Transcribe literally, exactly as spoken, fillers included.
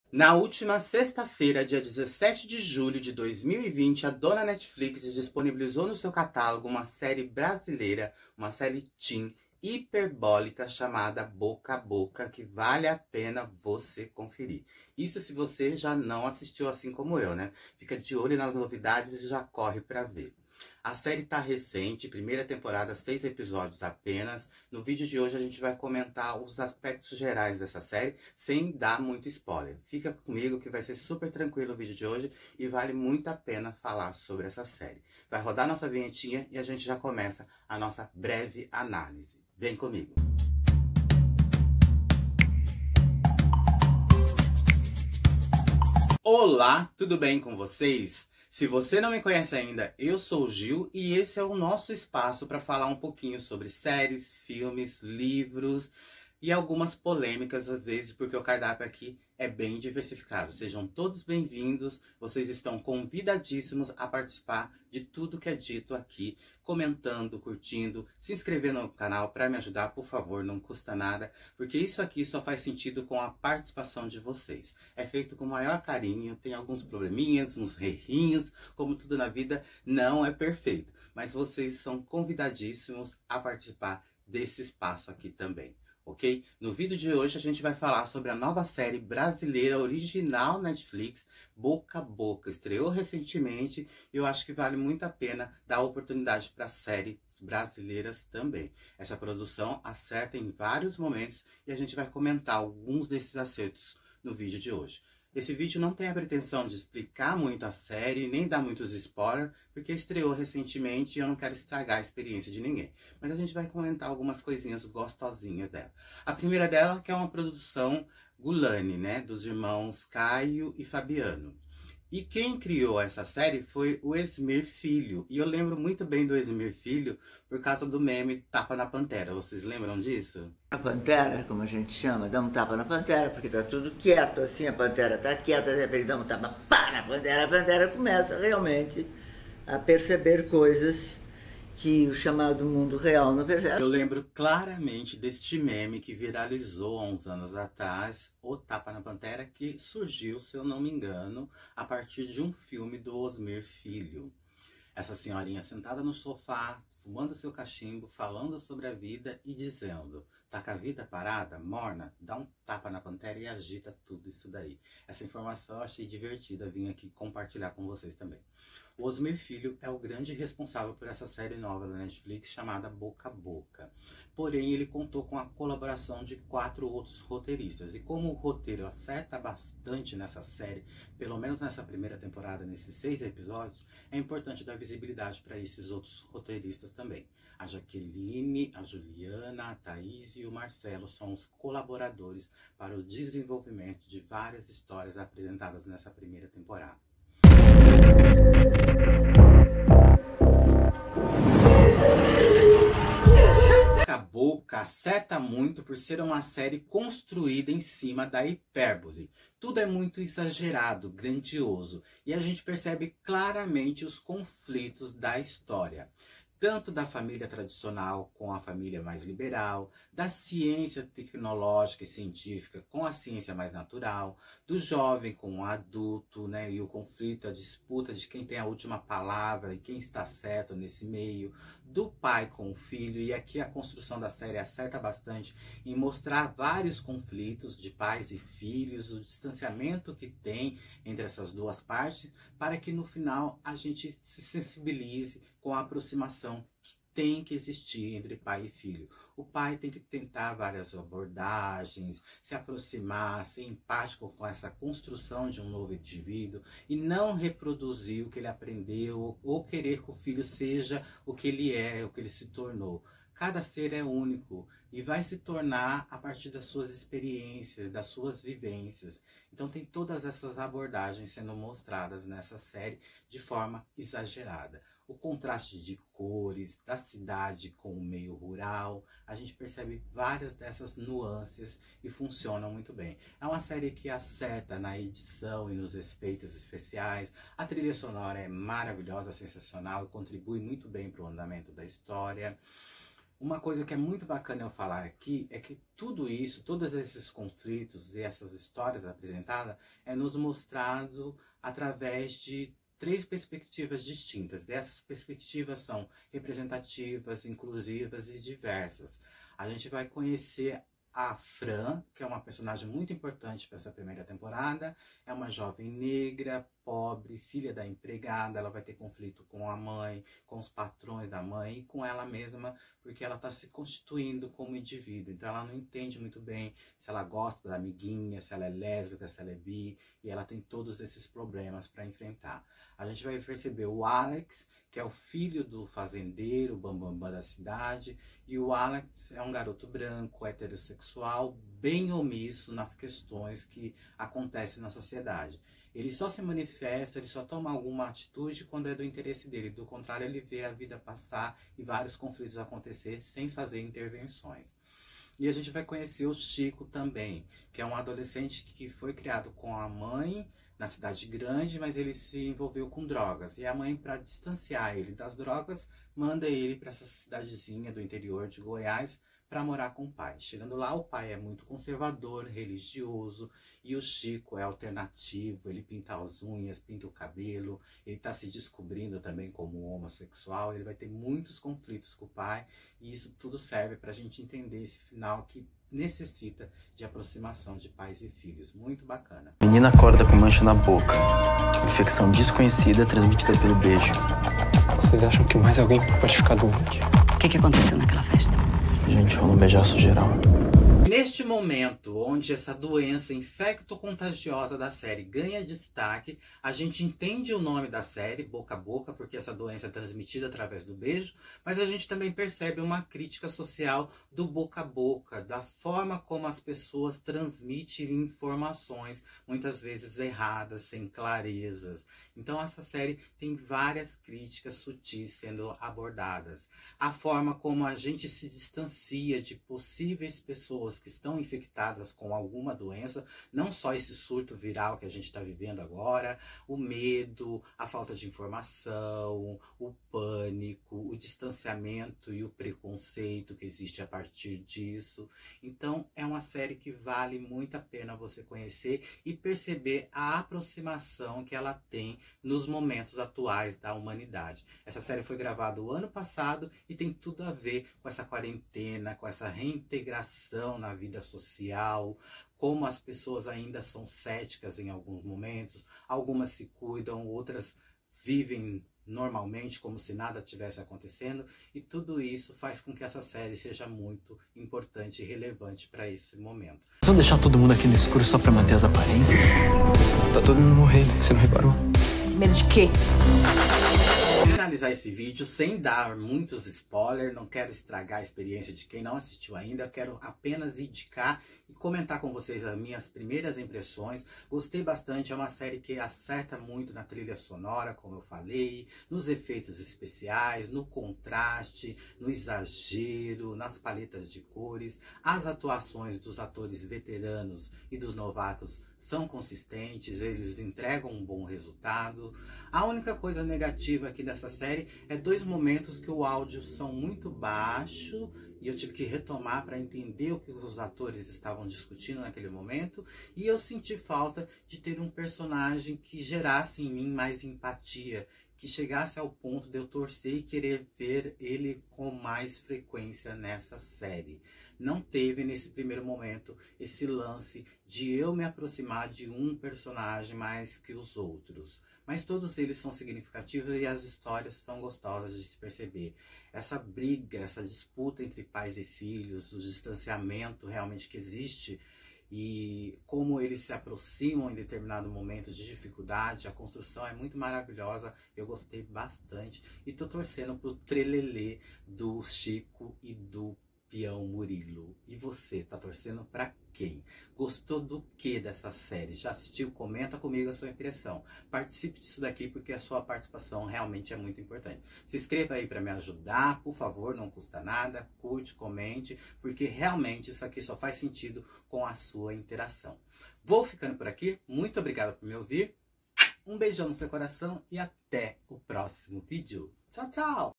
Na última sexta-feira, dia dezessete de julho de dois mil e vinte, a dona Netflix disponibilizou no seu catálogo uma série brasileira, uma série teen hiperbólica chamada Boca a Boca, que vale a pena você conferir. Isso se você já não assistiu assim como eu, né? Fica de olho nas novidades e já corre para ver. A série tá recente, primeira temporada, seis episódios apenas. No vídeo de hoje a gente vai comentar os aspectos gerais dessa série, sem dar muito spoiler. Fica comigo que vai ser super tranquilo o vídeo de hoje e vale muito a pena falar sobre essa série. Vai rodar nossa vinhetinha e a gente já começa a nossa breve análise. Vem comigo! Olá, tudo bem com vocês? Se você não me conhece ainda, eu sou o Gil e esse é o nosso espaço para falar um pouquinho sobre séries, filmes, livros e algumas polêmicas às vezes, porque o cardápio aqui é bem diversificado. Sejam todos bem-vindos, vocês estão convidadíssimos a participar de tudo que é dito aqui, comentando, curtindo, se inscrevendo no canal para me ajudar, por favor, não custa nada, porque isso aqui só faz sentido com a participação de vocês. É feito com o maior carinho, tem alguns probleminhas, uns errinhos, como tudo na vida, não é perfeito, mas vocês são convidadíssimos a participar desse espaço aqui também. Ok? No vídeo de hoje a gente vai falar sobre a nova série brasileira original Netflix, Boca a Boca. Estreou recentemente e eu acho que vale muito a pena dar oportunidade para séries brasileiras também. Essa produção acerta em vários momentos e a gente vai comentar alguns desses acertos no vídeo de hoje. Esse vídeo não tem a pretensão de explicar muito a série, nem dar muitos spoilers, porque estreou recentemente e eu não quero estragar a experiência de ninguém. Mas a gente vai comentar algumas coisinhas gostosinhas dela. A primeira dela que é uma produção Gulani, né, dos irmãos Caio e Fabiano. E quem criou essa série foi o Esmir Filho. E eu lembro muito bem do Esmir Filho por causa do meme Tapa na Pantera. Vocês lembram disso? A pantera, como a gente chama, dá um tapa na pantera, porque tá tudo quieto, assim, a pantera tá quieta, de repente dá um tapa, pá, na pantera, a pantera começa realmente a perceber coisas que o chamado mundo real não percebe. Eu lembro claramente deste meme que viralizou há uns anos atrás, o Tapa na Pantera, que surgiu, se eu não me engano, a partir de um filme do Osmir Filho. Essa senhorinha sentada no sofá, fumando seu cachimbo, falando sobre a vida e dizendo: tá com a vida parada, morna, dá um tapa na pantera e agita tudo isso daí. Essa informação eu achei divertida, vim aqui compartilhar com vocês também. O Osmir Filho é o grande responsável por essa série nova da Netflix chamada Boca a Boca. Porém, ele contou com a colaboração de quatro outros roteiristas. E como o roteiro acerta bastante nessa série, pelo menos nessa primeira temporada, nesses seis episódios, é importante dar visibilidade para esses outros roteiristas também. A Jaqueline, a Juliana, a Thaís e o Marcelo são os colaboradores para o desenvolvimento de várias histórias apresentadas nessa primeira temporada. Boca a Boca acerta muito por ser uma série construída em cima da hipérbole. Tudo é muito exagerado, grandioso, e a gente percebe claramente os conflitos da história. Tanto da família tradicional com a família mais liberal, da ciência tecnológica e científica com a ciência mais natural, do jovem com o adulto, né, e o conflito, a disputa de quem tem a última palavra e quem está certo nesse meio, do pai com o filho, e aqui a construção da série acerta bastante em mostrar vários conflitos de pais e filhos, o distanciamento que tem entre essas duas partes, para que no final a gente se sensibilize com a aproximação que tem que existir entre pai e filho. O pai tem que tentar várias abordagens, se aproximar, ser empático com essa construção de um novo indivíduo e não reproduzir o que ele aprendeu ou querer que o filho seja o que ele é, o que ele se tornou. Cada ser é único e vai se tornar a partir das suas experiências, das suas vivências. Então tem todas essas abordagens sendo mostradas nessa série de forma exagerada. O contraste de cores, da cidade com o meio rural, a gente percebe várias dessas nuances e funcionam muito bem. É uma série que acerta na edição e nos efeitos especiais. A trilha sonora é maravilhosa, sensacional e contribui muito bem para o andamento da história. Uma coisa que é muito bacana eu falar aqui é que tudo isso, todos esses conflitos e essas histórias apresentadas é nos mostrado através de três perspectivas distintas. E essas perspectivas são representativas, inclusivas e diversas. A gente vai conhecer a Fran, que é uma personagem muito importante para essa primeira temporada. É uma jovem negra, pobre, filha da empregada. Ela vai ter conflito com a mãe, com os patrões da mãe e com ela mesma, porque ela está se constituindo como indivíduo. Então ela não entende muito bem se ela gosta da amiguinha, se ela é lésbica, se ela é bi, e ela tem todos esses problemas para enfrentar. A gente vai perceber o Alex, que é o filho do fazendeiro, o bambambam da cidade, e o Alex é um garoto branco, heterossexual, bem omisso nas questões que acontecem na sociedade. Ele só se manifesta, ele só toma alguma atitude quando é do interesse dele. Do contrário, ele vê a vida passar e vários conflitos acontecer sem fazer intervenções. E a gente vai conhecer o Chico também, que é um adolescente que foi criado com a mãe na cidade grande, mas ele se envolveu com drogas. E a mãe, para distanciar ele das drogas, manda ele para essa cidadezinha do interior de Goiás para morar com o pai. Chegando lá, o pai é muito conservador, religioso, e o Chico é alternativo, ele pinta as unhas, pinta o cabelo, ele está se descobrindo também como homossexual, ele vai ter muitos conflitos com o pai, e isso tudo serve para a gente entender esse final que necessita de aproximação de pais e filhos. Muito bacana. Menina acorda com mancha na boca, infecção desconhecida transmitida pelo beijo. Vocês acham que mais alguém pode ficar doente? O que, que aconteceu naquela festa? A gente rolou um beijaço geral. Neste momento, onde essa doença infecto-contagiosa da série ganha destaque, a gente entende o nome da série, Boca a Boca, porque essa doença é transmitida através do beijo, mas a gente também percebe uma crítica social do boca a boca, da forma como as pessoas transmitem informações, muitas vezes erradas, sem clarezas. Então essa série tem várias críticas sutis sendo abordadas. A forma como a gente se distancia de possíveis pessoas que estão infectadas com alguma doença, não só esse surto viral que a gente está vivendo agora, o medo, a falta de informação, o pânico, o distanciamento e o preconceito que existe a partir disso. Então é uma série que vale muito a pena você conhecer e perceber a aproximação que ela tem nos momentos atuais da humanidade. Essa série foi gravada o ano passado e tem tudo a ver com essa quarentena, com essa reintegração na vida social, como as pessoas ainda são céticas em alguns momentos, algumas se cuidam, outras vivem normalmente como se nada tivesse acontecendo, e tudo isso faz com que essa série seja muito importante e relevante para esse momento. Só deixar todo mundo aqui no escuro só pra manter as aparências? Tá todo mundo morrendo, você não reparou? Medo de quê? Finalizar esse vídeo sem dar muitos spoilers, não quero estragar a experiência de quem não assistiu ainda, eu quero apenas indicar e comentar com vocês as minhas primeiras impressões. Gostei bastante, é uma série que acerta muito na trilha sonora, como eu falei, nos efeitos especiais, no contraste, no exagero, nas paletas de cores. As atuações dos atores veteranos e dos novatos são consistentes, eles entregam um bom resultado. A única coisa negativa aqui dessa série é dois momentos que o áudio são muito baixo e eu tive que retomar para entender o que os atores estavam discutindo naquele momento, e eu senti falta de ter um personagem que gerasse em mim mais empatia, que chegasse ao ponto de eu torcer e querer ver ele com mais frequência nessa série. Não teve nesse primeiro momento esse lance de eu me aproximar de um personagem mais que os outros. Mas todos eles são significativos e as histórias são gostosas de se perceber. Essa briga, essa disputa entre pais e filhos, o distanciamento realmente que existe, e como eles se aproximam em determinado momento de dificuldade, a construção é muito maravilhosa, eu gostei bastante e tô torcendo pro trelelê do Chico e do Peão Murilo. E você, tá torcendo pra quem? Gostou do que dessa série? Já assistiu? Comenta comigo a sua impressão. Participe disso daqui porque a sua participação realmente é muito importante. Se inscreva aí para me ajudar, por favor, não custa nada. Curte, comente, porque realmente isso aqui só faz sentido com a sua interação. Vou ficando por aqui. Muito obrigado por me ouvir. Um beijão no seu coração e até o próximo vídeo. Tchau, tchau!